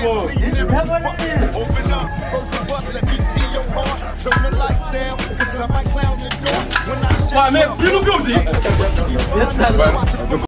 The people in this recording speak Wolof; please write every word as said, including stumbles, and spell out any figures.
뭐. Open up, close the bus, let me see your heart. Turn the lights down, cause I might clown the door. When I 와, 내 비누 병지.